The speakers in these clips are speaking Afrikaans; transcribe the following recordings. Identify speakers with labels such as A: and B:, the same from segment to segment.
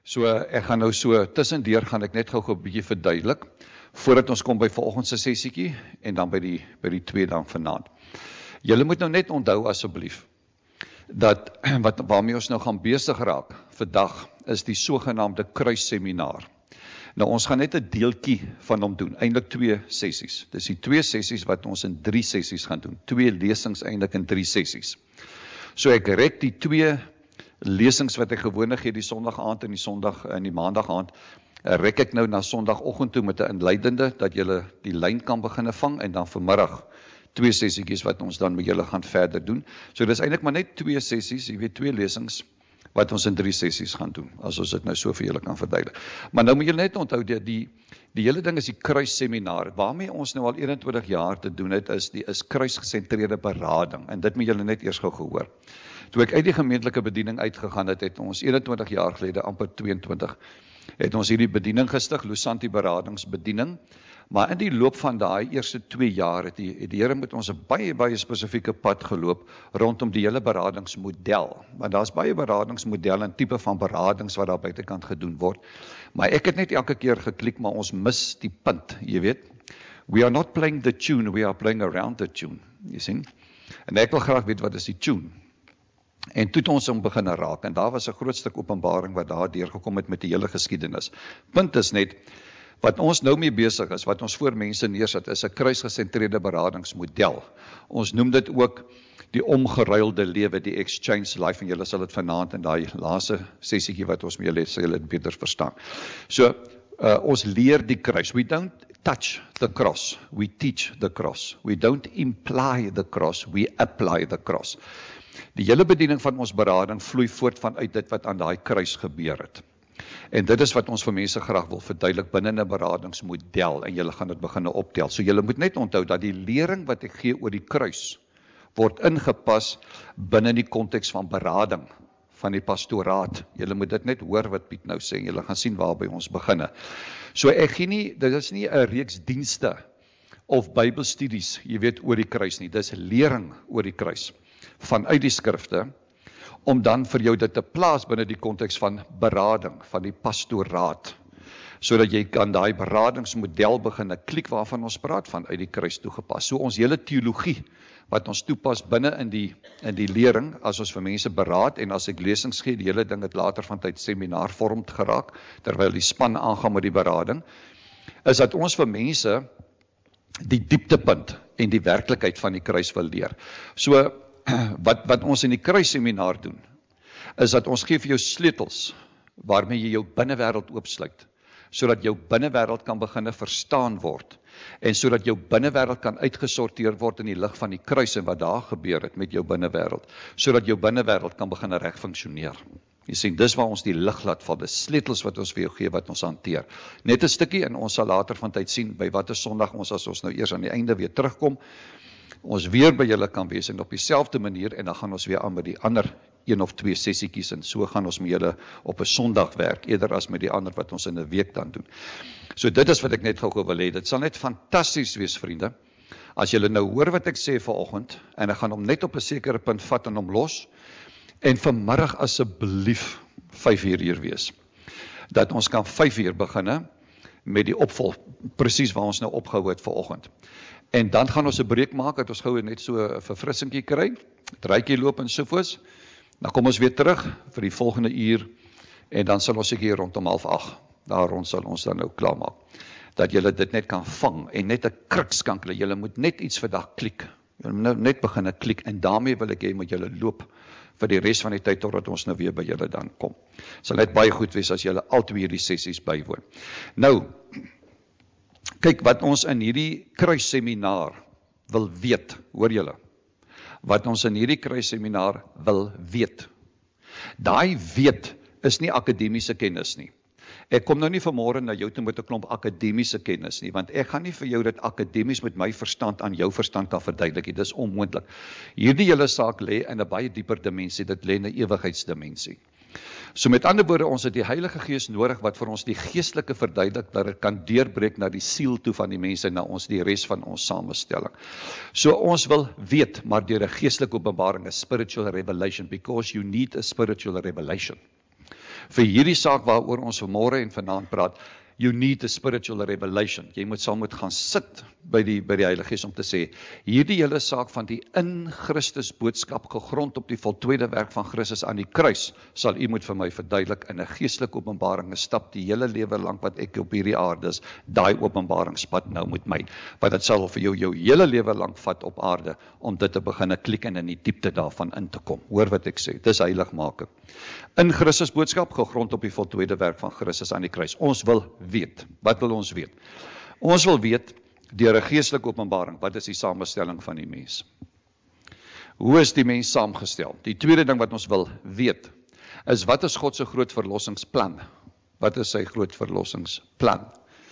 A: So ek gaan nou so tussendeur gaan ek net gou 'n bietjie verduidelik voordat ons kom by vanoggend se sessietjie en dan by die twee dan vanaand. Julle moet nou net onthou asseblief dat waarmee ons nou gaan besig raak vandag is die sogenaamde kruisseminar. Nou ons gaan net 'n deeltjie van hom doen, eintlik 2 sessies. Dis die 2 sessies wat ons in 3 sessies gaan doen. 2 lesings eintlik in 3 sessies. So ek rek die 2 lesings wat ek gewoonlik gee die Sondag aand en die Maandag aand, rek ek nou na Sondagoggend toe met 'n inleidende dat julle die lyn kan begine vang en dan vanmiddag 2 sessietjies wat ons dan met julle gaan verder doen. So dis eintlik maar net 2 sessies, jy weet 2 lesings wat ons in 3 sessies gaan doen, as ons dit nou so vir julle kan verduidelik. Maar nou moet julle net onthou, die hele ding is die kruisseminar, waarmee ons nou al 21 jaar te doen het, is kruisgesentreerde berading, en dit moet julle net eers gou gehoor. Toe ek uit die gemeentelike bediening uitgegaan het ons 21 jaar gelede, amper 22, het ons hierdie bediening gestig, Lusanti beradingsbediening, maar in die loop van daai eerste 2 jaar het die Here met ons 'n baie spesifieke pad geloop rondom die hele beradingsmodel. Maar daar's baie beradingsmodelle en tipe van beradings wat daar buitekant gedoen word. Maar ek het net elke keer geklik, maar ons mis die punt, jy weet. We are not playing the tune, we are playing around the tune, jy sien. En ek wil graag weet wat is die tune. En toe het ons hom begin raak, en daar was 'n groot stuk openbaring wat daar deurgekom het met die hele geskiedenis. Punt is net, wat ons nou mee besig is, wat ons voor mense neersit, is 'n kruisgesentreerde beradingsmodel. Ons noem dit ook die omgeruilde lewe, die exchange life, en julle sal dit vanaand in daai laaste sessietjie wat ons met julle het, sal julle dit beter verstaan. So, ons leer die kruis. We don't touch the cross, we teach the cross. We don't imply the cross, we apply the cross. Die hele bediening van ons berading vloei voort vanuit dit wat aan daai kruis gebeur het. En dit is wat ons vir mense graag wil verduidelik binne 'n beradingsmodel, en julle gaan dit begin optel. So julle moet net onthou dat die lering wat ek gee oor die kruis word ingepas binne die konteks van berading, van die pastoraat. Julle moet dit net hoor wat Piet nou sê, en julle gaan sien waarby ons beginne. So ek gee nie, dit is nie 'n reeks dienste of Bybelstudies, jy weet, oor die kruis nie. Dis lering oor die kruis vanuit die skrifte, om dan vir jou dit te plaas binne die konteks van berading, van die pastoraat, sodat jy kan daai beradingsmodel begin klik waarvan ons praat, van uit die kruis toegepas. So ons hele teologie, wat ons toepas binne in die lering, as ons vir mense beraad, en as ek lesings gee, die hele ding het later van tyd seminaarvorm geraak, terwyl die span aangaan met die berading, is dat ons vir mense die dieptepunt en die werklikheid van die kruis wil leer. So, wat ons in die kruisseminar doen, is dat ons gee vir jou sleutels, waarmee jy jou binnewêreld oopsluit, sodat jou binnewêreld kan begin verstaan word, en sodat jou binnewêreld kan uitgesorteer word in die lig van die kruis, en wat daar gebeur het met jou binnewêreld, sodat jou binnewêreld kan begin reg funksioneer. Jy sien, dis waar ons die lig laat val, dis sleutels wat ons vir jou gee, wat ons hanteer. Net 'n stukkie, en ons sal later van tyd sien, by watter Sondag ons, as ons nou eers aan die einde weer terugkom, ons weer by julle kan wees, en op dieselfde manier, en dan gaan ons weer aan met die ander 1 of 2 sessietjies, en so gaan ons met julle op 'n Sondag werk, eerder as met die ander wat ons in 'n week dan doen. So dit is wat ek net gou wil hê, dit sal net fantasties wees, vriende, as julle nou hoor wat ek sê vanoggend, en ek gaan hom net op 'n sekere punt vat en hom los, en vanmiddag asseblief 5 uur hier wees, dat ons kan 5 uur beginne, met die opvolg, presies waar ons nou opgehou het vanoggend. En dan gaan ons 'n breek maak, dat ons gou net so 'n verfrissingkie kry, draaitjie loop en sovoorts. Dan kom ons weer terug vir die volgende uur, en dan sal ons seker hier rondom 7:30, daar rond sal ons dan nou klaarmaak. Dat julle dit net kan vang, en net 'n kruks kan klik, julle moet net iets vandag klik. Julle moet nou net begin klik, en daarmee wil ek hê met julle loop, vir die res van die tyd, totdat ons nou weer by julle dan kom. Sal net baie goed wees, as julle al 2 hierdie sessies bywoon. Nou, kyk wat ons in hierdie kruisseminar wil weet, hoor julle, wat ons in hierdie kruisseminar wil weet. Daai weet is nie akademiese kennis nie. Ek kom nou nie vanmôre na jou toe met 'n klomp akademiese kennis nie, want ek gaan nie vir jou dit akademies met my verstand aan jou verstand kan verduidelik nie, dis onmoontlik. Hierdie hele saak lê in 'n baie dieper dimensie, dit lê in 'n ewigheidsdimensie. So met ander woorde, ons het die Heilige Gees nodig, wat vir ons die geestelike verduidelik, dat dit kan deurbreek na die siel toe van die mense, na ons die res van ons samestelling. So ons wil weet, maar deur 'n geestelike openbaring, 'n spiritual revelation, because you need a spiritual revelation. Vir hierdie saak waaroor ons vanmôre en vanaand praat, you need a spiritual revelation. Jy moet saam gaan sit by die Heilige Gees om te sê, hierdie hele saak van die in Christus boodskap gegrond op die voltooide werk van Christus aan die kruis, sal u moet vir my verduidelik in 'n geestelike openbaring, 'n stap die hele lewe lank wat ek op hierdie aarde is, daai openbaringspad nou met my, want dit sal vir jou hele lewe lank vat op aarde, om dit te begin klik en in die diepte daarvan in te kom. Hoor wat ek sê, dis heiligmaking. In Christus boodskap gegrond op die voltooide werk van Christus aan die kruis. Ons wil weet. Wat wil ons weet? Ons wil weet, deur 'n geestelike openbaring, wat is die samestelling van die mens? Hoe is die mens saamgestel? Die tweede ding wat ons wil weet, is wat is God se groot verlossingsplan? Wat is sy groot verlossingsplan?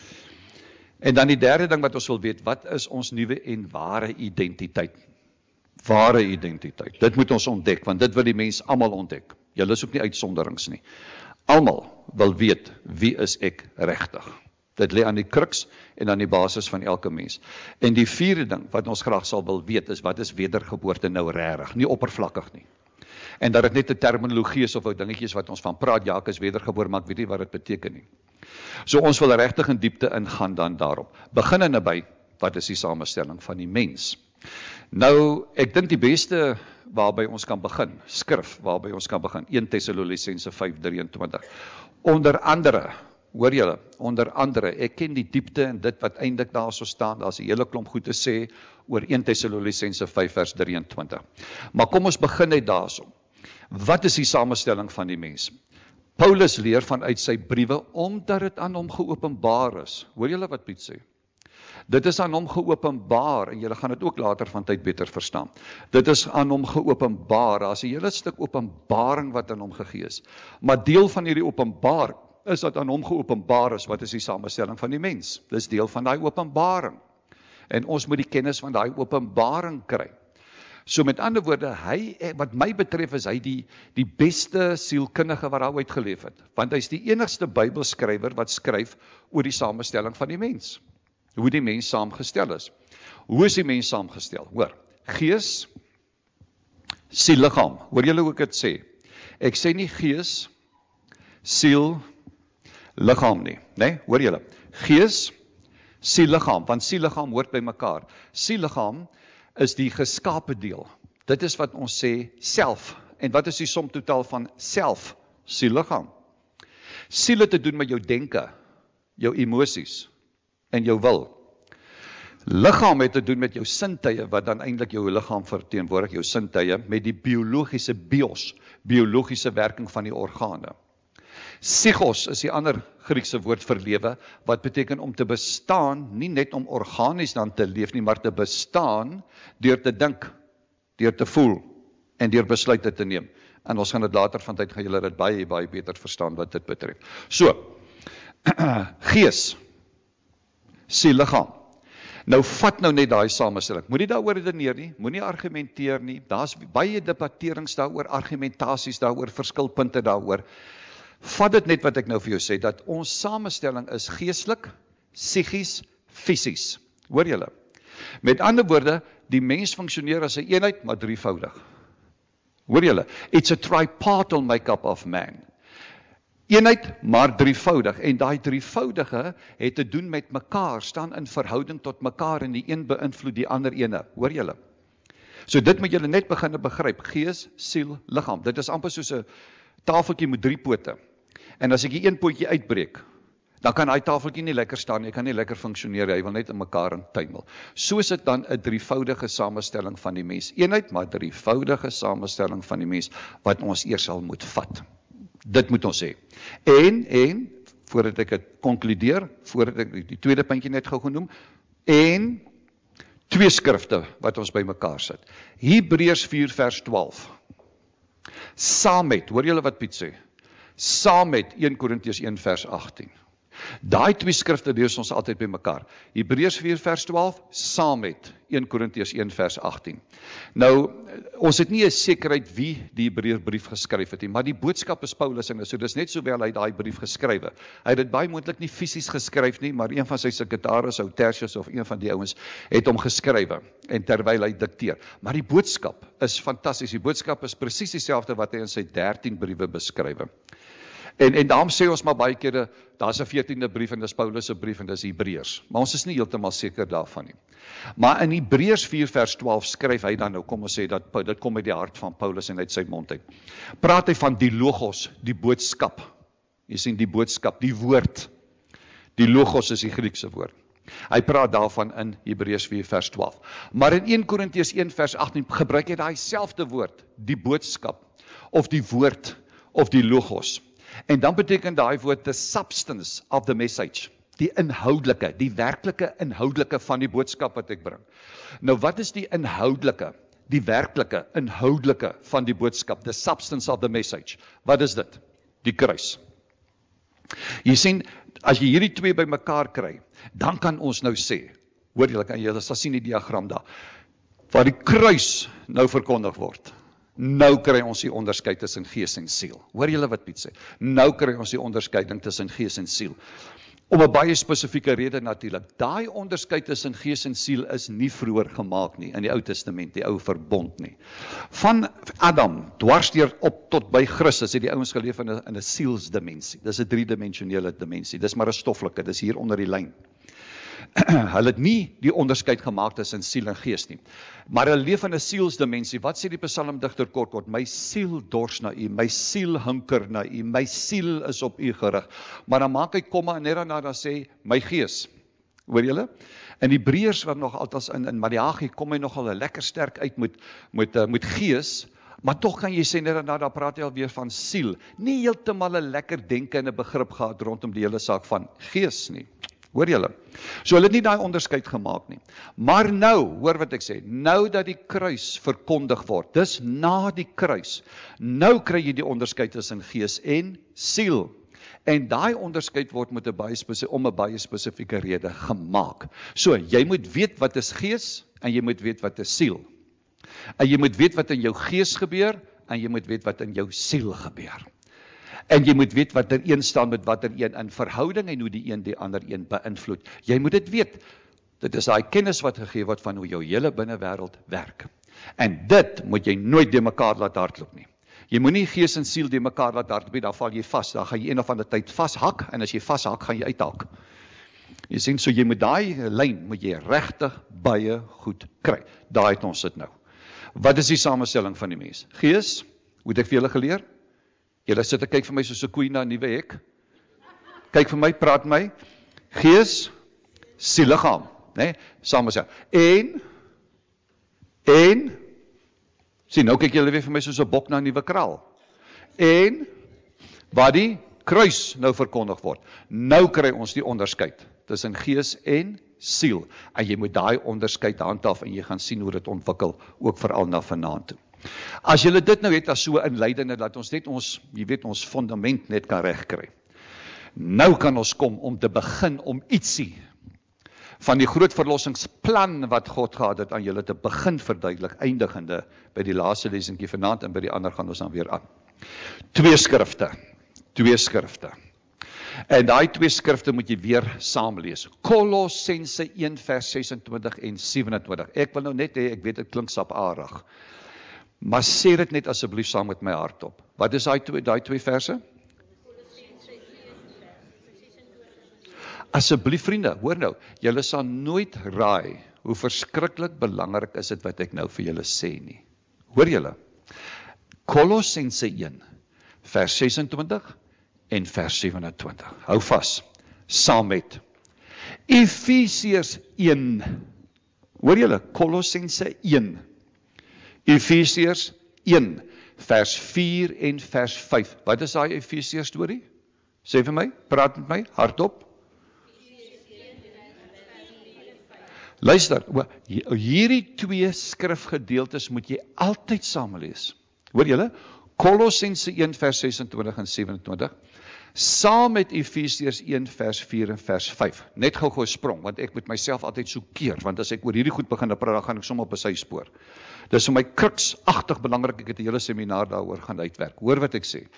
A: En dan die derde ding wat ons wil weet, wat is ons nuwe en ware identiteit? Ware identiteit. Dit moet ons ontdek, want dit wil die mens almal ontdek. Julle is ook nie uitsonderings nie. Almal wil weet, wie is ek regtig? Dit lê aan die kruks en aan die basis van elke mens. En die vierde ding wat ons graag sal wil weet is, wat is wedergeboorte nou regtig? Nie oppervlakkig nie. En dat dit net 'n terminologie is of 'n dingetjies wat ons van praat, ja, ek is wedergebore, maar ek weet nie wat dit beteken nie. So ons wil regtig in diepte ingaan dan daarop. Begin naby, wat is die samestelling van die mens? Nou, ek dink die beste waarby ons kan begin, skrif waarby ons kan begin, 1 Tessalonisense 5:23. Onder andere, hoor julle, onder andere, ek ken die diepte en dit wat eintlik daar so staan, daar's 'n hele klomp goed te sê oor 1 Tessalonisense 5:23. Maar kom ons begin net daarso. Wat is die samestelling van die mens? Paulus leer vanuit sy briewe, omdat dit aan hom geopenbaar is. Hoor julle wat Piet sê? Dit is aan hom geopenbaar, en julle gaan dit ook later van tyd beter verstaan. Dit is aan hom geopenbaar, daar is 'n hele stuk openbaring wat aan hom gegee is. Maar deel van hierdie openbaring is dat aan hom geopenbaar is, wat is die samestelling van die mens? Dis deel van daai openbaring. En ons moet die kennis van daai openbaring kry. So met ander woorde, wat my betref is hy die beste sielkundige wat daar ooit geleef het. Want hy is die enigste Bybelskrywer wat skryf oor die samestelling van die mens. Hoe die mens saamgestel is. Hoe is die mens saamgestel? Hoor, gees, siel, liggaam. Hoor julle hoe ek dit sê? Ek sê nie gees, siel, liggaam nie. Nee, hoor julle? Gees, siel, liggaam, want siel, liggaam hoort by mekaar. Siel, liggaam is die geskape deel. Dit is wat ons sê self. En wat is die som totaal van self? Siel, liggaam. Siel het te doen met jou denke, jou emosies en jou wil. Liggaam het te doen met jou sintuie, wat dan eintlik jou liggaam verteenwoordig, jou sintuie, met die biologiese biologiese werking van die organe. Psychos is die ander Griekse woord vir lewe, wat beteken om te bestaan, nie net om organies dan te leef nie, maar te bestaan deur te dink, deur te voel en deur besluite te neem. En ons gaan dit later van tyd, gaan julle dit baie beter verstaan wat dit betref. So, gees, siel, liggaam. Nou vat nou net daai samestelling. Moenie daaroor redeneer nie, moenie argumenteer nie. Daar's baie debatterings daaroor, argumentasies daaroor, verskilpunte daaroor. Vat dit net wat ek nou vir jou sê, dat ons samestelling is geestelik, psigies, fisies. Hoor julle? Met ander woorde, die mens funksioneer as 'n eenheid, maar drievoudig. Hoor julle? It's a tripartite make-up of man. Eenheid, maar drievoudig. En daai drievoudige het te doen met mekaar, staan in verhouding tot mekaar, en die een beïnvloed die ander ene. Hoor julle? So dit moet julle net begin begryp. Gees, siel, liggaam. Dit is amper soos 'n tafeltjie met 3 pote. En as ek die een pootjie uitbreek, dan kan daai tafeltjie nie lekker staan, jy kan nie lekker funksioneer, hy wil net in mekaar intuimel. So is dit dan 'n drievoudige samestelling van die mens. Eenheid, maar drievoudige samestelling van die mens, wat ons eers sal moet vat. Dit moet ons sê. En, voordat ek het konkludeer, voordat ek die tweede puntjie net gou genoem, en 2 skrifte wat ons by mekaar sit. Hebreërs 4 vers 12. Saam met, hoor julle wat Piet sê? Saam met 1 Korintiërs 1 vers 18. Daai 2 skrifte lees ons altyd by mekaar. Hebreërs 4 vers 12, saam met 1 Korintiërs 1 vers 18. Nou, ons het nie 'n sekerheid wie die Hebreërbrief geskryf het nie, maar die boodskap is Paulus en so dis net sowel hy daai brief geskrywe. Hy het dit baie moontlik nie fisies geskryf nie, maar een van sy sekretaris, ou Tertius of een van die ouens, het hom geskrywe en terwyl hy dikteer. Maar die boodskap is fantasties. Die boodskap is presies dieselfde wat hy in sy 13 briewe beskrywe. En daarom sê ons maar baie kere, daar's 'n 14de brief en dis Paulus se brief en dis Hebreërs. Maar ons is nie heeltemal seker daarvan nie. Maar in Hebreërs 4 vers 12 skryf hy dan nou, kom ons sê dat dit kom uit die hart van Paulus en uit sy mond uit. Praat hy van die logos, die boodskap. Jy sien die boodskap, die woord. Die logos is die Griekse woord. Hy praat daarvan in Hebreërs 4 vers 12. Maar in 1 Korintiërs 1 vers 18 gebruik hy daai selfde woord, die boodskap, of die woord, of die logos. En dan beteken daai woord the substance of the message, die inhoudelike, die werklike inhoudelike van die boodskap wat ek bring. Nou wat is die inhoudelike, die werklike inhoudelike van die boodskap, the substance of the message? Wat is dit? Die kruis. Jy sien, as jy hierdie twee by mekaar kry, dan kan ons nou sê, hoor julle sal sien die diagram daar, waar die kruis nou verkondig word. Nou kry ons die onderskeid tussen gees en siel. Hoor julle wat Piet sê? Nou kry ons die onderskeiding tussen gees en siel. Om 'n baie spesifieke rede natuurlik. Daai onderskeid tussen gees en siel is nie vroeër gemaak nie in die Ou Testament, die ou verbond nie. Van Adam dwarsdeur op tot by Christus het die ouens geleef in 'n sielsdimensie. Dis 'n driedimensionele dimensie. Dis maar 'n stoffelike, dis hier onder die lyn. Hulle het nie die onderskeid gemaak tussen siel en gees nie. Maar hulle leef in 'n sielsdimensie. Wat sê die psalmdigter kort? My siel dors na u, my siel hunker na u, my siel is op u gerig. Maar dan maak hy komma en net daarna dan sê my gees. Hoor julle? In Hebreërs wat nog altyd in Maleagi kom hy nogal 'n lekker sterk uit met gees. Maar tog kan jy sê net daarna, daar praat hy alweer van siel. Nie heeltemal 'n lekker denke en 'n begrip gehad rondom die hele saak van gees nie. Hoor julle? So hulle het nie daai onderskeid gemaak nie. Maar nou, hoor wat ek sê, nou dat die kruis verkondig word, dis na die kruis, nou kry jy die onderskeid tussen gees en siel. En daai onderskeid word met 'n baie spesifieke rede gemaak. So, jy moet weet wat is gees, en jy moet weet wat is siel. En jy moet weet wat in jou gees gebeur, en jy moet weet wat in jou siel gebeur. En jy moet weet wat er een staan met wat er een in verhouding en hoe die een die ander een beïnvloed. Jy moet dit weet. Dit is daai kennis wat gegee word van hoe jou hele binnewêreld werk. En dit moet jy nooit de mekaar laat hardloop nie. Jy moenie gees en siel de mekaar laat hardloop nie, dan val jy vas. Dan gaan jy een of ander tyd vashak en as jy vashak, gaan jy uithak. Jy sien, so jy moet daai lyn moet jy regtig baie goed kry. Daai het ons dit nou. Wat is die samestelling van die mens? Gees, hoe het ek vir julle geleer? Julle sit en kyk vir my soos 'n koei na 'n nuwe hek. Kyk vir my, praat my. Gees, siel, liggaam, né? Samestel. En sien, nou kyk julle weer vir my soos 'n bok na 'n nuwe kraal. En wat die kruis nou verkondig word. Nou kry ons die onderskeid tussen gees en siel. En jy moet daai onderskeid handhaaf en jy gaan sien hoe dit ontwikkel, ook veral na vanaand toe. As julle dit nou het as so inleidende, dat ons net ons fundament net kan regkry. Nou kan ons kom om te begin om ietsie van die groot verlossingsplan wat God gehad het aan julle te begin verduidelik, eindigende by die laaste lesentjie vanaand en by die ander gaan ons dan weer aan. Twee skrifte. En daai twee skrifte moet jy weer saam lees. Kolossense 1 vers 26 en 27. Ek wil nou net hê, ek weet dit klink saparig, maar sê dit net asseblief saam met my hardop. Wat is daai twee verse? Asseblief vriende, hoor nou, julle sal nooit raai hoe verskriklik belangrik is dit wat ek nou vir julle sê nie. Hoor julle? Kolossense 1 vers 26 en vers 27. Hou vas, saam met Efesiërs 1. Hoor julle? Kolossense 1. Efesiërs 1 vers 4 en vers 5. Wat is daai Efesiërs storie? Sê vir my, praat met my, hardop. Luister, hierdie twee skrifgedeeltes moet jy altyd saam lees. Hoor julle? Kolossense 1 vers 26 en 27, saam met Efesiërs 1 vers 4 en vers 5. Net gou sprong, want ek moet myself altyd so keer, want as ek oor hierdie goed begin praat, dan gaan ek sommer op 'n syspoor. Dis vir my kruksagtig belangrik, ek het 'n hele seminar daaroor gaan uitwerk. Hoor wat ek sê.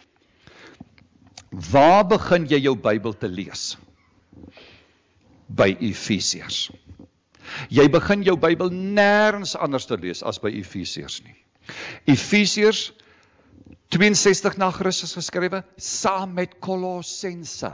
A: Waar begin jy jou Bybel te lees? By Efesiërs. Jy begin jou Bybel nêrens anders te lees as by Efesiërs nie. Efesiërs 62 na Christus geskrywe, saam met Kolossense.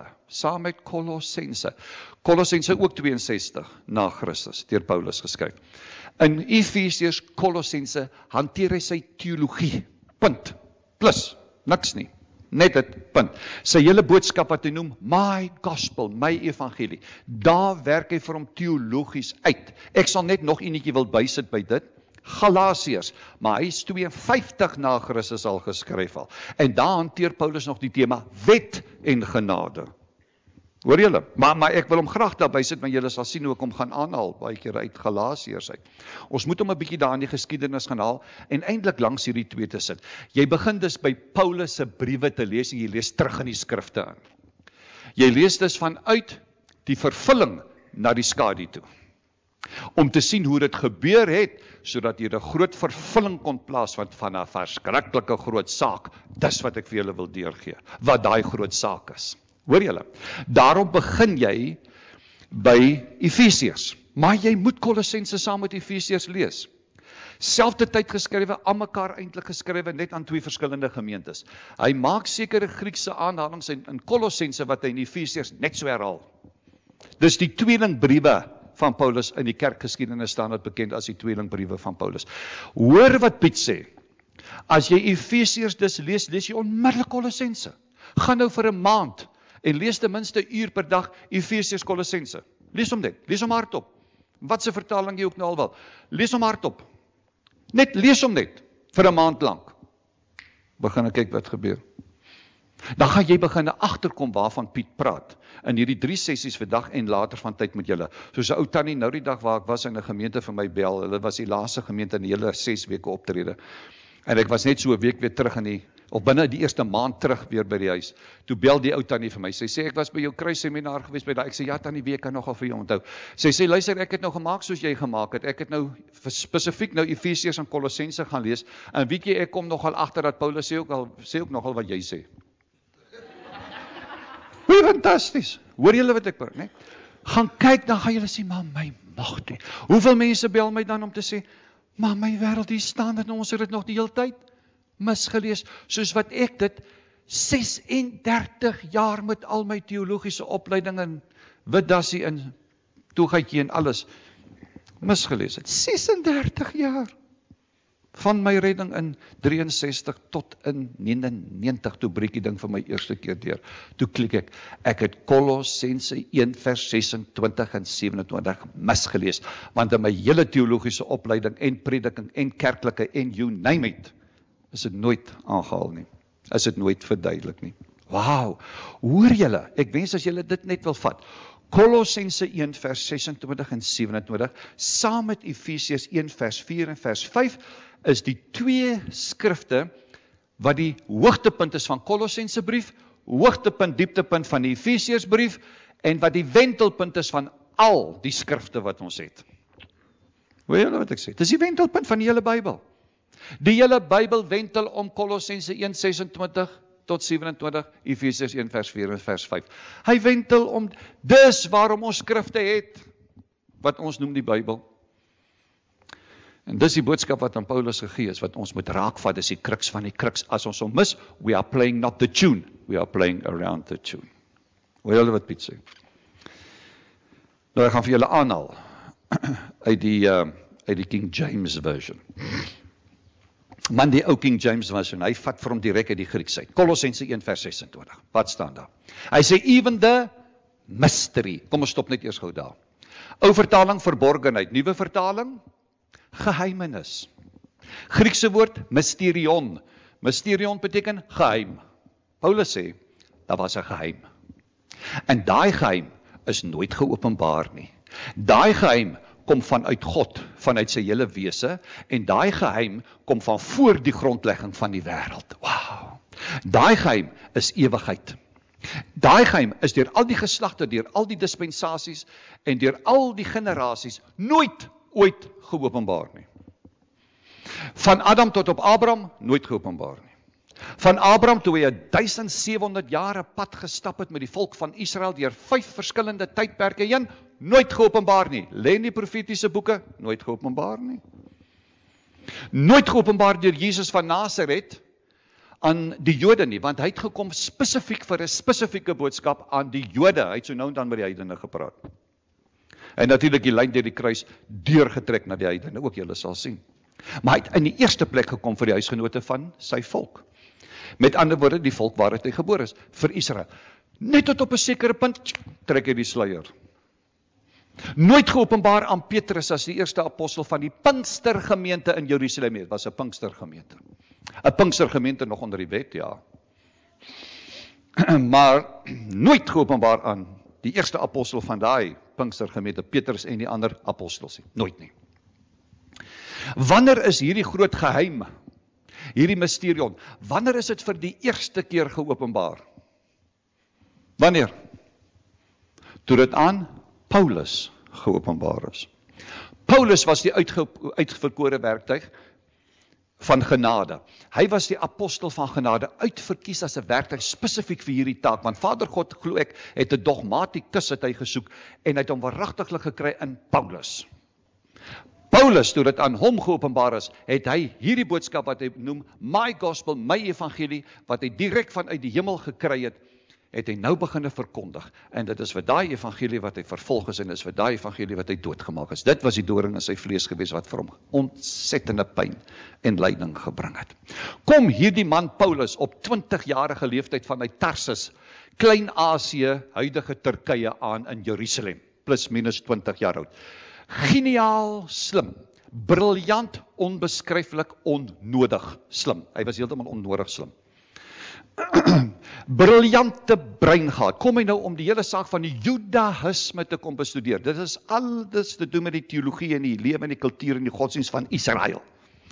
A: Kolossense ook 62 na Christus, deur Paulus geskryf. In Efesiërs, Kolossense hanteer hy sy teologie, punt, plus, niks nie, net dit, punt. Sy hele boodskap wat hy noem, my gospel, my evangelie, daar werk hy vir hom teologies uit. Ek sal net nog enetjie wil bysit by dit, Galasiërs, maar hy is 52 na Christus al geskryf al. En daar hanteer Paulus nog die tema wet en genade. Hoor julle? Maar ek wil hom graag daarby sit, want julle sal sien hoe ek hom gaan aanhaal, baie keer uit Galasiërs uit. Ons moet hom 'n bietjie daar in die geskiedenis gaan haal, en eintlik langs hierdie twee te sit. Jy begin dus by Paulus se briewe te lees, en jy lees terug in die skrifte in. Jy lees dus vanuit die vervulling na die skadu toe. Om te sien hoe dit gebeur het, sodat hier 'n groot vervulling kon plaasvind van 'n verskriklike groot saak. Dis wat ek vir julle wil deurgee, wat daai groot saak is. Hoor julle? Daarom begin jy by Efesiërs, maar jy moet Kolossense saam met Efesiërs lees. Selfde tyd geskrywe, aan mekaar eintlik geskrywe, net aan twee verskillende gemeentes. Hy maak sekere Griekse aanhalings in Kolossense wat hy in Efesiërs net so herhaal. Dis die tweelingbriewe van Paulus in die kerkgeskiedenis staan dit bekend as die tweelingbriewe van Paulus. Hoor wat Piet sê. As jy Efesiërs dus lees jy onmiddellik Kolossense. Gaan nou vir 'n maand en lees ten minste 1 uur per dag Efesiërs Kolossense. Lees hom net, lees hom hardop. Wat se vertaling jy ook nou al wil. Lees hom hardop. Net lees hom net vir 'n maand lank. Begin ek kyk wat gebeur. Dan gaan jy begin agterkom waarvan Piet praat. In hierdie 3 sessies vir dag en later van tyd met julle. Soos 'n ou tannie nou die dag waar ek was in 'n gemeente vir my bel. Hulle was die laaste gemeente in die hele 6 weke optrede. En ek was net so 'n week weer terug of binne die eerste maand terug weer by die huis. Toe bel die ou tannie vir my. Sy sê ek was by jou kruisseminar gewees by daai. Ek sê ja tannie, wie kan nogal vir jou onthou. Sy sê luister, ek het nou gemaak soos jy gemaak het. Ek het nou spesifiek nou Efesiërs en Kolossense gaan lees. En weet jy, ek kom nogal agter dat Paulus sê ook nogal wat jy sê. Hoe fantasties. Hoor julle wat ek praat, né? Gaan kyk, dan gaan julle sê, maar my magtie. Hoeveel mense bel my dan om te sê, maar my wêreld hier staan dit, ons het dit nog die hele tyd misgelees, soos wat ek dit 36 jaar met al my teologiese opleiding in Witdassie in Toegaatjie en alles misgelees het. 36 jaar. Van my redding in 63 tot in 99, toe breek die ding vir my eerste keer deur. Toe klik ek het Kolossense 1 vers 26 en 27 misgelees, want in my hele teologiese opleiding en prediking en kerklike en you name it, is dit nooit aangehaal nie. Is dit nooit verduidelik nie. Wauw, hoor julle, ek wens as julle dit net wil vat. Kolossense 1 vers 26 en 27, saam met Efesiërs 1 vers 4 en vers 5, is die twee skrifte wat die hoogtepunt is van Kolossense brief, hoogtepunt, dieptepunt van die Efesiërs brief, en wat die wentelpunt is van al die skrifte wat ons het. Hoor julle wat ek sê? Dis die wentelpunt van die hele Bybel. Die hele Bybel wentel om Kolossense 1 26 tot 27, Efesiërs 1 vers 4 en vers 5. Hy wentel om, dis waarom ons skrifte het, wat ons noem die Bybel. En dis die boodskap wat aan Paulus gegee is, wat ons moet raakvat, dis die kruks van die kruks. As ons hom mis, we are playing not the tune, we are playing around the tune. Hoor julle wat Piet sê? Nou, ek gaan vir julle aanhaal, uit die King James version. Man, die ou King James version, hy vat vir hom direk uit die Grieks uit. Kolossense 1 vers 26, wat staan daar? Hy sê, even the mystery, kom ons stop net eers gou daar. Ou vertaling, verborgenheid, nuwe vertaling, geheimenis. Griekse woord, mysterion. Mysterion beteken geheim. Paulus sê, daar was 'n geheim. En daai geheim is nooit geopenbaar nie. Daai geheim kom vanuit God, vanuit sy hele wese, en daai geheim kom van voor die grondlegging van die wêreld. Wow. Daai geheim is ewigheid. Daai geheim is deur al die geslagte, deur al die dispensasies en deur al die generasies nooit ooit geopenbaar nie. Van Adam tot op Abraham, nooit geopenbaar nie. Van Abraham toe hy 1700 jare pad gestap het met die volk van Israel deur 5 verskillende tydperke heen, nooit geopenbaar nie. Lê in die profetiese boeke, nooit geopenbaar nie. Nooit geopenbaar deur Jesus van Nasaret, aan die Jode nie, want hy het gekom spesifiek vir 'n spesifieke boodskap aan die Jode. Hy het so nou en dan met die heidene gepraat. En natuurlik die lyn deur die kruis deurgetrek na die heidene, ook julle sal sien. Maar hy het in die eerste plek gekom vir die huisgenote van sy volk. Met ander woorde, die volk waaruit hy gebore is, vir Israel. Net tot op 'n sekere punt trek hy die sluier. Nooit geopenbaar aan Petrus as die eerste apostel van die Pinkstergemeente in Jerusalem. Het was 'n Pinkstergemeente. 'n Pinkstergemeente nog onder die wet, ja. Maar nooit geopenbaar aan die eerste apostel van daai Pinkstergemeente, Petrus en die ander apostels nie. Nooit nie. Wanneer is hierdie groot geheim, hierdie mysterion, wanneer is dit vir die eerste keer geopenbaar? Wanneer? Toe dit aan Paulus geopenbaar is. Paulus was die uitverkore werktuig van genade. Hy was die apostel van genade, uitverkies as 'n werktuig spesifiek vir hierdie taak, want Vader God, glo ek, het 'n dogmatikus het hy gesoek, en hy het hom waaragtiglik gekry in Paulus. Paulus, toe dit aan hom geopenbaar is, het hy hierdie boodskap wat hy noem, my gospel, my evangelie, wat hy direk vanuit die hemel gekry het hy nou beginne verkondig, en dit is vir daai evangelie wat hy vervolg is, en dit is vir daai evangelie wat hy doodgemaak is. Dit was die doring in sy vlees gewees, wat vir hom ontsettende pyn en lyding gebring het. Kom hierdie man Paulus op 20-jarige leeftyd vanuit Tarsus, Klein-Asië, huidige Turkye aan in Jerusalem, plus minus 20 jaar oud. Geniaal, slim, briljant, onbeskryflik, onnodig slim. Hy was heeltemal onnodig slim. Briljante brein gehad. Kom hy nou om die hele saak van die Judaïsme te kom bestudeer. Dit is alles te doen met die teologie en die lewe en die kultuur en die godsdienst van Israel.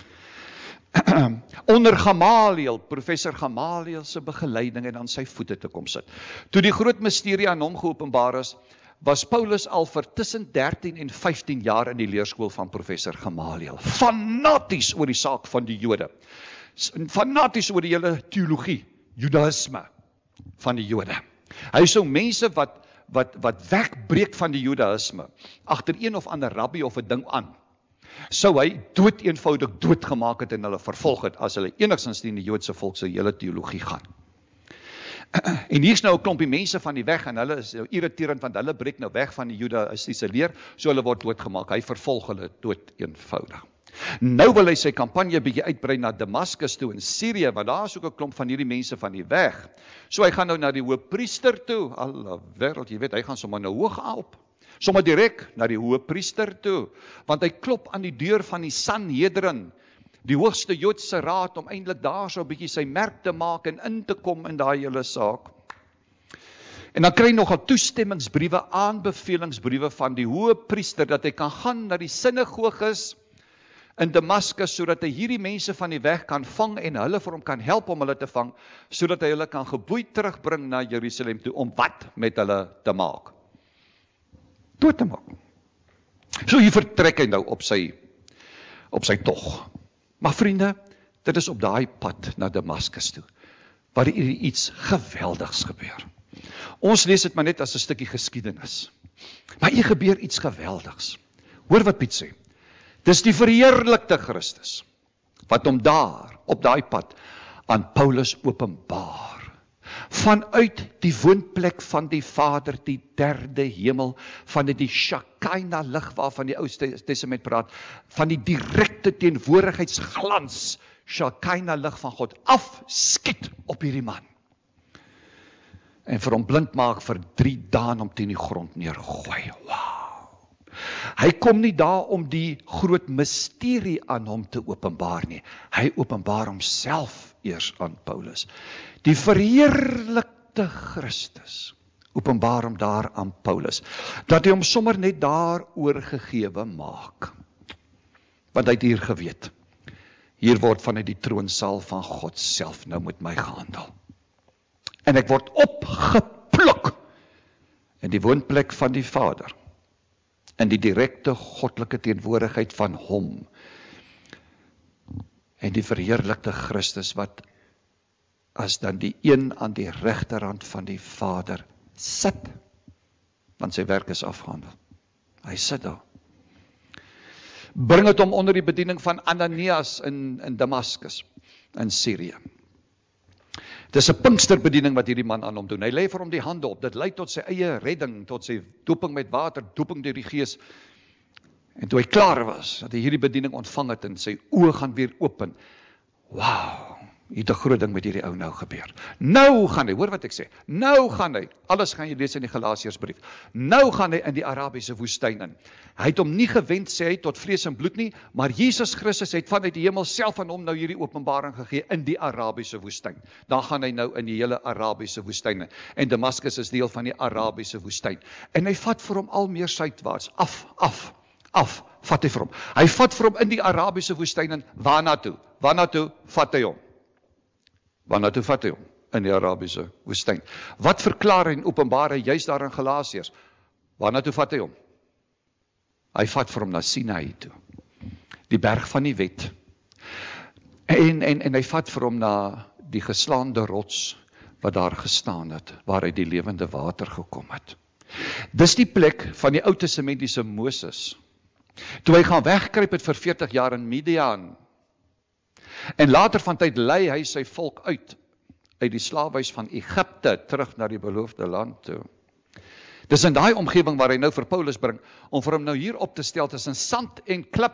A: Onder Gamaliel, professor Gamaliel se begeleiding en aan sy voete te kom sit. Toe die groot misterie aan hom geopenbaar is, was Paulus al vir tussen 13 en 15 jaar in die leerskool van professor Gamaliel. Fanaties oor die saak van die Jode. Fanaties oor die hele teologie, Judaïsme van die Jode. Hy sou mense wat wegbreek van die Judaïsme, agter een of ander rabbi of 'n ding aan, sou hy eenvoudig doodgemaak het en hulle vervolg het, as hulle enigstens in die Joodse volk se hele teologie gaan. En hier's nou 'n klompie mense van die weg, en hulle is irriterend, want hulle breek nou weg van die Judaïstiese leer, so hulle word doodgemaak. Hy vervolg hulle dood eenvoudig. Nou wil hy sy kampanje bietjie uitbrei na Damaskus toe in Sirië, want daar is ook 'n klomp van hierdie mense van die weg. So hy gaan nou na die hoëpriester toe, alle wêreld, jy weet, hy gaan sommer nou hoog op. Sommer direk na die hoëpriester toe, want hy klop aan die deur van die Sanhedrin, die hoogste Joodse raad, om eintlik daar so 'n bietjie sy merk te maak en in te kom in daai hele saak. En dan kry hy nogal toestemmingsbriewe, aanbevelingsbriewe van die hoëpriester, dat hy kan gaan na die sinagoges in Damaskus, sodat hy hierdie mense van die weg kan vang en hulle vir hom kan help om hulle te vang, sodat hy hulle kan geboeid terugbring na Jerusalem toe, om wat met hulle te maak? Dood te maak. So hier vertrek hy nou op sy tog. Maar vriende, dit is op daai pad na Damaskus toe, waar hier iets geweldigs gebeur. Ons lees dit maar net as 'n stukkie geskiedenis. Maar hier gebeur iets geweldigs. Hoor wat Piet sê. Dis die verheerlikte Christus, wat hom daar, op daai pad, aan Paulus openbaar. Vanuit die woonplek van die Vader, die derde hemel, vanuit die Shekinah lig waarvan die Ou Testament praat, van die direkte teenwoordigheidsglans, Shekinah lig van God, afskiet op hierdie man. En vir hom blind maak vir 3 dae om teen die grond neergooi. Wow. Hy kom nie daar om die groot misterie aan hom te openbaar nie. Hy openbaar homself eers aan Paulus. Die verheerlikte Christus openbaar hom daar aan Paulus, dat hy hom sommer net daar oorgegewe maak. Want hy het hier geweet, hier word vanuit die troonsaal van God self nou met my gehandel. En ek word opgepluk in die woonplek van die Vader, in die direkte goddelike teenwoordigheid van hom, en die verheerlikte Christus, wat as dan die een aan die regterhand van die Vader sit, want sy werk is afgehandel. Hy sit daar. Bring het hom onder die bediening van Ananias in Damaskus, in Sirië. Dis 'n Pinksterbediening wat hierdie man aan hom doen. Hy lê vir hom die hande op. Dit lei tot sy eie redding, tot sy dooping met water, dooping deur die Gees. En toe hy klaar was, dat hy hierdie bediening ontvang het en sy oë gaan weer open. Wow, hier het 'n groot ding met hierdie ou nou gebeur. Nou gaan hy, hoor wat ek sê, nou gaan hy, alles gaan jy lees in die Galasiërsbrief, nou gaan hy in die Arabiese woestyn in. Hy het hom nie gewend, sê hy, tot vlees en bloed nie, maar Jesus Christus het vanuit die hemel self aan hom nou hierdie openbaring gegee in die Arabiese woestyn. Dan gaan hy nou in die hele Arabiese woestyn in. En Damaskus is deel van die Arabiese woestyn. En hy vat vir hom al meer suidwaarts, vat hy vir hom. Hy vat vir hom in die Arabiese woestyn in, waarna toe? Waarna toe vat hy hom? Waarna toe vat hy hom? In die Arabiese woestyn. Wat verklaar en openbaar hy juist daar in Galasiërs? Waarna toe vat hy hom? Hy vat vir hom na Sinaï toe. Die berg van die wet. En hy vat vir hom na die geslaande rots wat daar gestaan het, waar hy die lewende water gekom het. Dis die plek van die Ou Testamentiese Moses. Toe hy gaan wegkruip het vir 40 jaar in Midian. En later van tyd lei hy sy volk uit die slaafhuis van Egipte, terug na die beloofde land toe. Dis in daai omgewing waar hy nou vir Paulus bring, om vir hom nou hier op te stel tussen sand en klip.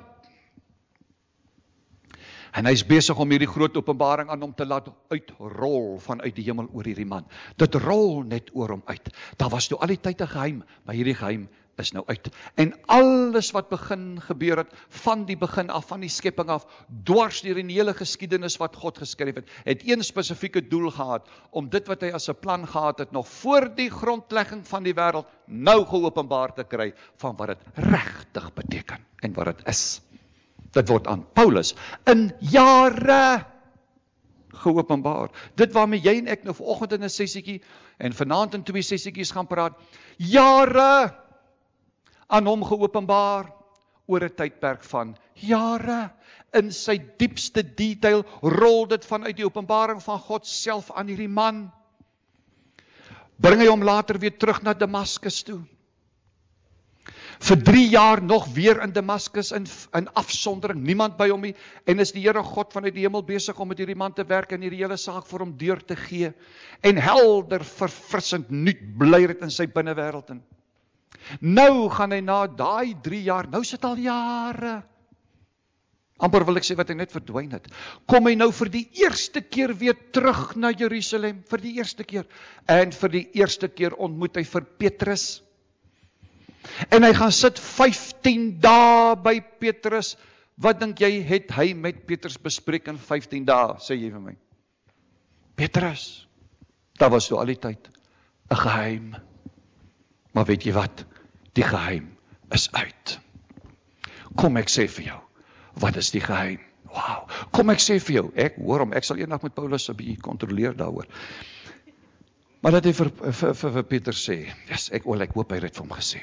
A: En hy is besig om hierdie groot openbaring aan hom te laat uitrol vanuit die hemel oor hierdie man. Dit rol net oor hom uit. Daar was toe al die tyd 'n geheim, maar hierdie geheim is nou uit. En alles wat begin gebeur het, van die begin af, van die skepping af, dwars deur die hele geskiedenis wat God geskryf het een spesifieke doel gehad, om dit wat hy as 'n plan gehad het, nog voor die grondlegging van die wêreld, nou geopenbaar te kry, van wat dit regtig beteken, en wat dit is. Dit word aan Paulus in jare geopenbaar. Dit waarmee jy en ek nou vanoggend in 'n sessietjie, en vanaand in 2 sessietjies gaan praat, jare aan hom geopenbaar, oor 'n tydperk van jare. In sy diepste detail rol dit vanuit die openbaring van God self aan hierdie man. Bring hy hom later weer terug na Damaskus toe. Vir 3 jaar nog weer in Damaskus in afsondering, niemand by hom nie, en is die Here God vanuit die hemel besig om met hierdie man te werk en hierdie hele saak vir hom deur te gee, en helder, verfrissend, nuut bly dit in sy binnewêreld in. Nou gaan hy na daai 3 jaar, nou sit al jare, amper wil ek sê wat hy net verdwyn het, kom hy nou vir die eerste keer weer terug na Jerusalem, vir die eerste keer, en vir die eerste keer ontmoet hy vir Petrus, en hy gaan sit 15 dae by Petrus. Wat dink jy het hy met Petrus bespreek in 15 dae, sê jy vir my? Petrus, dat was toe al die tyd 'n geheim. Maar weet jy wat? Die geheim is uit. Kom ek sê vir jou, wat is die geheim? Wow, kom ek sê vir jou, ek hoor hom, ek sal eendag met Paulus 'n bietjie kontroleer daaroor. Maar dat hy vir Pieter sê, yes, ek hoop hy het vir hom gesê.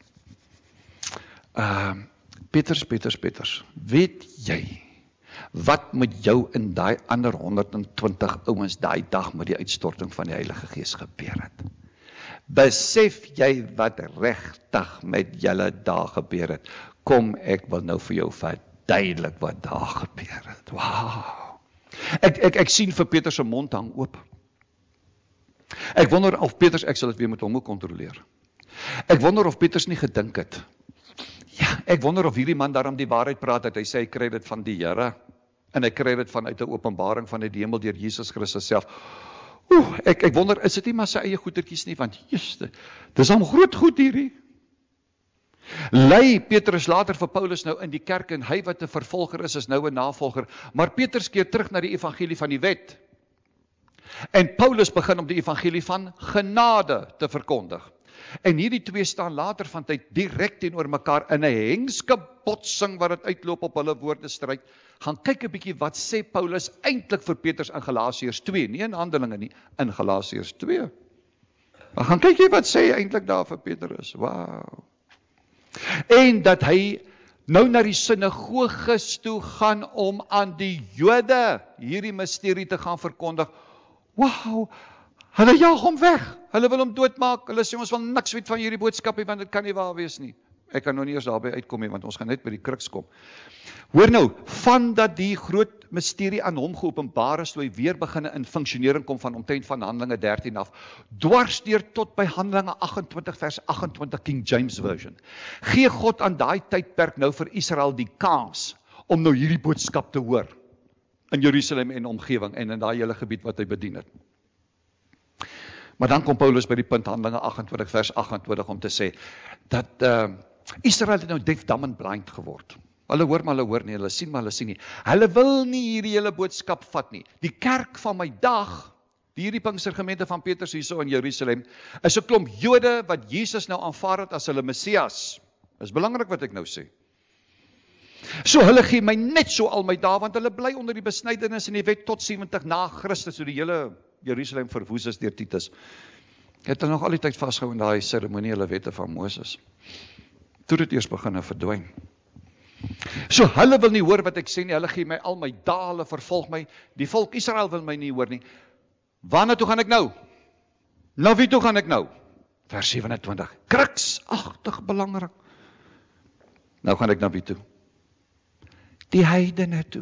A: Peters, weet jy, wat met jou in daai ander 120 ouens daai dag met die uitstorting van die Heilige Gees gebeur het? Besef jy wat regtig met julle daar gebeur het? Kom, ek wil nou vir jou verduidelik wat daar gebeur het. Wow. Ek sien vir Peter se mond hang oop. Ek wonder of Petrus, ek sal dit weer met hom moet kontroleer. Ek wonder of Petrus nie gedink het. Ja, ek wonder of hierdie man daarom die waarheid praat, dat hy sê hy kry dit van die Here, en hy kry dit vanuit 'n openbaring van die hemel deur Jesus Christus self. Ek wonder, is dit nie maar sy eie goedertjies nie, want dis hom groot goed hierdie. Lei Petrus later vir Paulus nou in die kerk, en hy wat 'n vervolger is nou 'n navolger, maar Petrus keer terug na die evangelie van die wet. En Paulus begin om die evangelie van genade te verkondig. En hierdie twee staan later van tyd direk teenoor mekaar in 'n hengskebotsing wat dit uitloop op hulle woordestryd. Gaan kyk 'n bietjie wat sê Paulus eintlik vir Petrus in Galasiërs 2, nie in Handelinge nie, in Galasiërs 2. Maar gaan kyk jy wat sê eintlik daar vir Petrus. Wow. En dat hy nou na die sinagoges toe gaan om aan die Jode hierdie misterie te gaan verkondig. Wow, hulle jaag hom weg, hulle wil hom doodmaak, hulle sê ons wil niks weet van hierdie boodskap nie, want dit kan nie waar wees nie. Ek kan nou nie eers daarby uitkom nie, want ons gaan net by die kruks kom. Hoor nou, van dat die groot mysterie aan hom geopenbaar is, toe hy weer beginne in funksionering kom van omtrent van Handelinge 13 af, dwarsdeur tot by Handelinge 28 vers 28 King James Version. Gee God aan daai tydperk nou vir Israel die kans om nou hierdie boodskap te hoor in Jerusalem en omgewing en in daai hele gebied wat hy bedien het. Maar dan kom Paulus by die punt Handelinge 28 vers 28 om te sê dat Israel het nou deaf, dumb en blind geword. Hulle hoor maar, hulle hoor nie, hulle sien maar, hulle sien nie. Hulle wil nie hierdie hele boodskap vat nie. Die kerk van my dag, hierdie Pinkstergemeente van Petrus hierso in Jerusalem, is 'n klomp Jode wat Jesus nou aanvaar het as hulle Messias. Dis belangrik wat ek nou sê. So hulle gee my net so al my dae, want hulle bly onder die besnydenis en die wet tot 70 na Christus, so die hele Jerusalem verwoes is deur Titus. Het hulle nog al die tyd vasgehou in daai seremoniële wette van Moses. Toe dit eers begin verdwyn. So hulle wil nie hoor wat ek sê nie, hulle gee my al my dae, hulle vervolg my, die volk Israel wil my nie hoor nie. Waarna toe gaan ek nou? Na wie toe gaan ek nou? Vers 27, kruksagtig belangrik. Nou gaan ek na wie toe? Die heidene toe.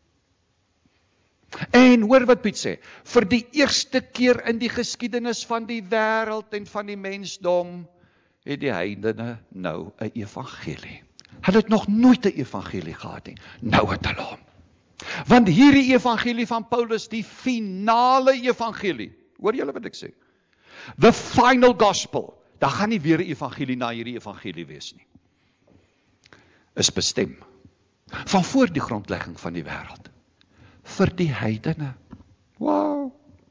A: En hoor wat Piet sê, vir die eerste keer in die geskiedenis van die wêreld en van die mensdom, het die heidene nou 'n evangelie. Hulle het nog nooit 'n evangelie gehad nie, nou het hulle hom. Want hierdie evangelie van Paulus, die finale evangelie, hoor julle wat ek sê? The final gospel, daar gaan nie weer 'n evangelie na hierdie evangelie wees nie. Is bestem, van voor die grondlegging van die wêreld, vir die heidene. Wow!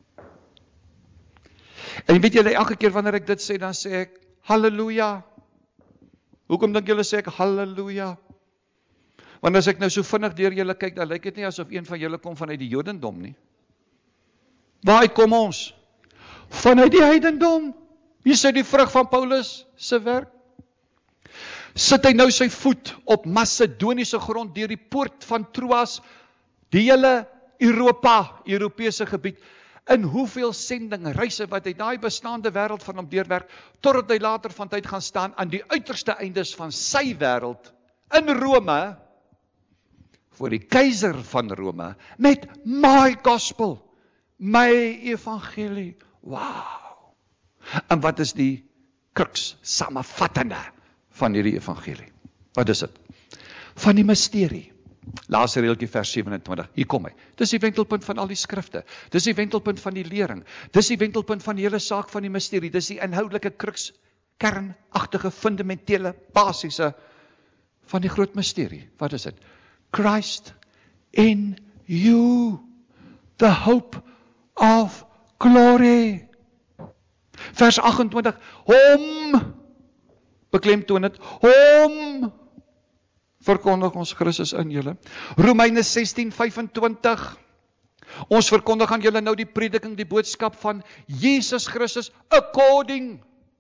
A: En weet julle, elke keer wanneer ek dit sê, dan sê ek, halleluja. Hoekom dink julle sê ek halleluja? Want as ek nou so vinnig deur julle kyk, dan lyk dit nie asof een van julle kom vanuit die Jodendom nie. Waaruit kom ons? Vanuit die heidendom. Hier sê die vrug van Paulus se werk. Sit hy nou sy voet op Macedoniese grond deur die poort van Troas, die hele Europese gebied, in hoeveel sendingreise wat hy daai bestaande wêreld van hom deurwerk, totdat hy later van tyd gaan staan aan die uiterste eindes van sy wêreld, in Rome, voor die keiser van Rome, met my gospel, my evangelie. Wow! En wat is die kruks samevattende van hierdie evangelie? Wat is dit? Van die mysterie. Laaste reeltjie vers 27, hier kom hy. Dis die wentelpunt van al die skrifte. Dis die wentelpunt van die lering. Dis die wentelpunt van die hele saak van die mysterie. Dis die inhoudelike kruks, kernagtige, fundamentele, basiese van die groot mysterie. Wat is dit? Christ in you, the hope of glory. Vers 28, hom, beklemtoon dit, hom, verkondig ons Christus in julle. Romeine 16:25, ons verkondig aan julle nou die prediking, die boodskap van Jesus Christus, according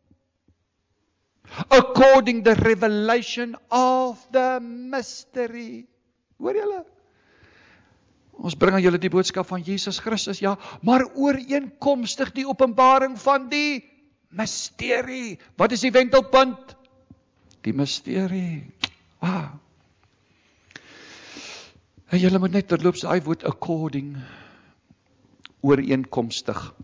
A: the revelation of the mystery. Hoor julle? Ons bring aan julle die boodskap van Jesus Christus, ja, maar ooreenkomstig die openbaring van die mysterie. Wat is die wentelpunt? Die mysterie. Wow. En julle moet net terloops daai woord according, ooreenkomstig,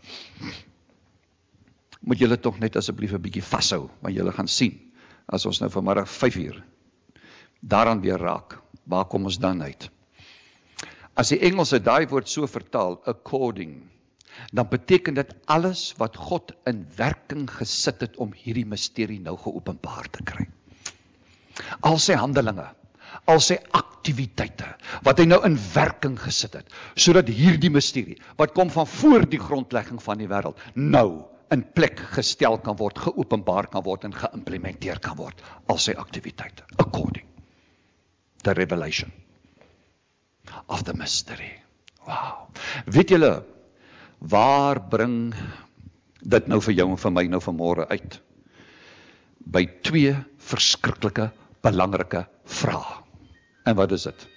A: moet julle tog net asseblief 'n bietjie vashou, want julle gaan sien, as ons nou vanmiddag 5:00 daaraan weer raak, waar kom ons dan uit? As die Engelse daai woord so vertaal, according, dan beteken dit alles wat God in werking gesit het om hierdie mysterie nou geopenbaar te kry. Al sy handelinge, al sy aktiwiteite, wat hy nou in werking gesit het, sodat hierdie mysterie, wat kom van voor die grondlegging van die wêreld, nou in plek gestel kan word, geopenbaar kan word en geïmplementeer kan word, al sy aktiwiteite, according the revelation of the mystery. Wow. Weet julle, waar bring dit nou vir jou en vir my nou vanmôre uit? By 2 verskriklike, belangrike vrae. En wat is dit?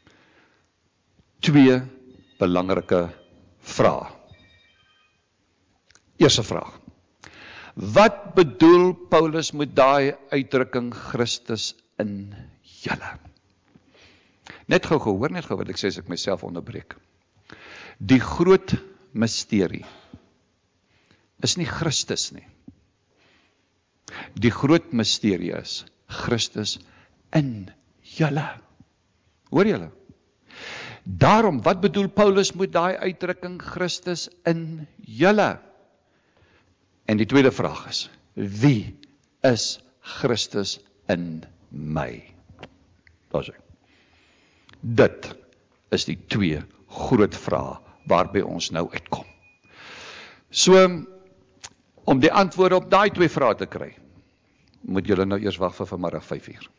A: 2 belangrike vrae. Eerste vraag. Wat bedoel Paulus met daai uitdrukking Christus in julle? Net gou gehoor, net gou wat ek sê as ek myself onderbreek. Die groot misterie is nie Christus nie. Die groot misterie is Christus in julle. Hoor julle? Daarom, wat bedoel Paulus met daai uitdrukking Christus in julle? En die tweede vraag is, wie is Christus in my? Daar's ek. Dit is die twee groot vrae waarby ons nou uitkom. So, om die antwoorde op daai twee vrae te kry, moet julle nou eers wag vir vanmiddag 5:00.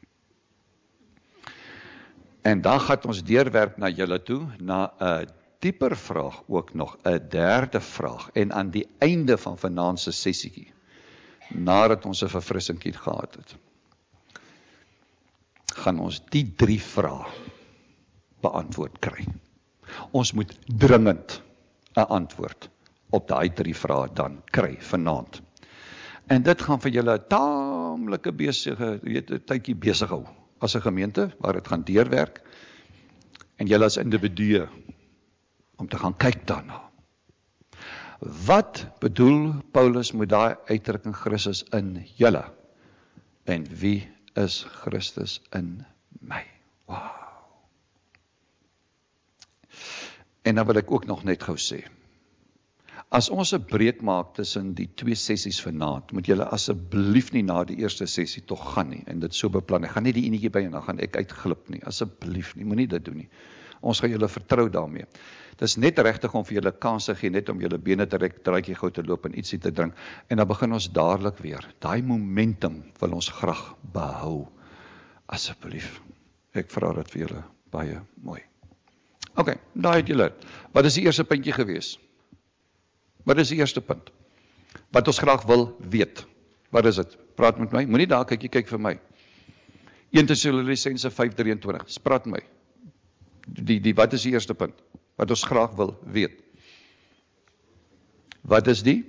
A: En dan gaan ons deurwerk na julle toe, na 'n dieper vraag ook nog, 'n derde vraag, en aan die einde van vanaand se sessietjie, nadat ons 'n verfrissingkie gehad het, gaan ons die 3 vrae beantwoord kry. Ons moet dringend 'n antwoord op daai 3 vrae dan kry vanaand. En dit gaan vir julle 'n taamlike tydjie besig hou as 'n gemeente waar dit gaan deurwerk, en julle as individue om te gaan kyk daarna. Wat bedoel Paulus met daai uitdrukking Christus in julle? En wie is Christus in my? Wow. En dan wil ek ook nog net gou sê, as ons 'n breek maak tussen die 2 sessies vanaand, moet julle asseblief nie na die eerste sessie tog gaan nie, en dit so beplan. Ek gaan nie die enetjie by en dan gaan ek uitglip nie, asseblief nie, moenie dit doen nie. Ons gaan julle vertrou daarmee. Dit is net regtig om vir julle kans te gee, net om julle bene te rek, draaitjie gou te loop en ietsie te drink, en dan begin ons dadelik weer. Daai momentum wil ons graag behou. Asseblief. Ek vra dit vir julle baie mooi. OK, daai het julle. Wat is die eerste puntjie gewees? Wat is die eerste punt? Wat ons graag wil weet. Wat is dit? Praat met my. Moenie daar kyk, jy kyk vir my. 1 Tessalonisense 5:23. Praat met my. Wat is die eerste punt? Wat ons graag wil weet. Wat is die?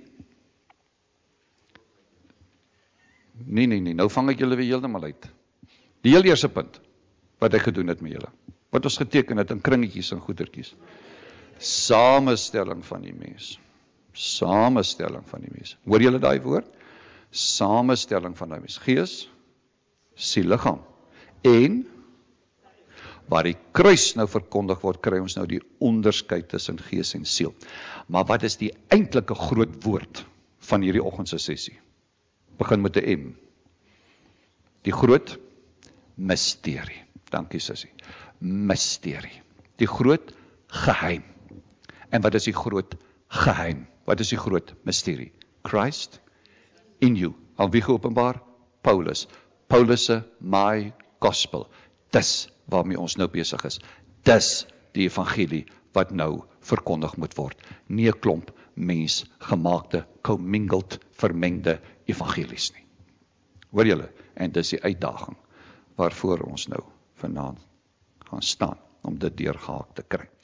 A: Nee, nou vang ek julle weer heeltemal uit. Die heel eerste punt, wat ek gedoen het met julle. Wat ons geteken het in kringetjies en goedertjies. Samestelling van die mens. Samestelling van die mens. Hoor julle daai woord? Samestelling van die mens. Gees, siel, liggaam. En waar die kruis nou verkondig word, kry ons nou die onderskeid tussen gees en siel. Maar wat is die eintlike groot woord van hierdie oggend se sessie? Begin met 'n M. Die groot misterie. Dankie sussie. Misterie. Die groot geheim. En wat is die groot geheim? Wat is die groot misterie? Christ in you. Al wie geopenbaar? Paulus. Paulus se my gospel. Dis waarmee ons nou besig is. Dis die evangelie wat nou verkondig moet word. Nie 'n klomp mensgemaakte, commingled, vermengde evangelies nie. Hoor julle? En dis die uitdaging waarvoor ons nou vanaand gaan staan om dit deurgehaak te kry.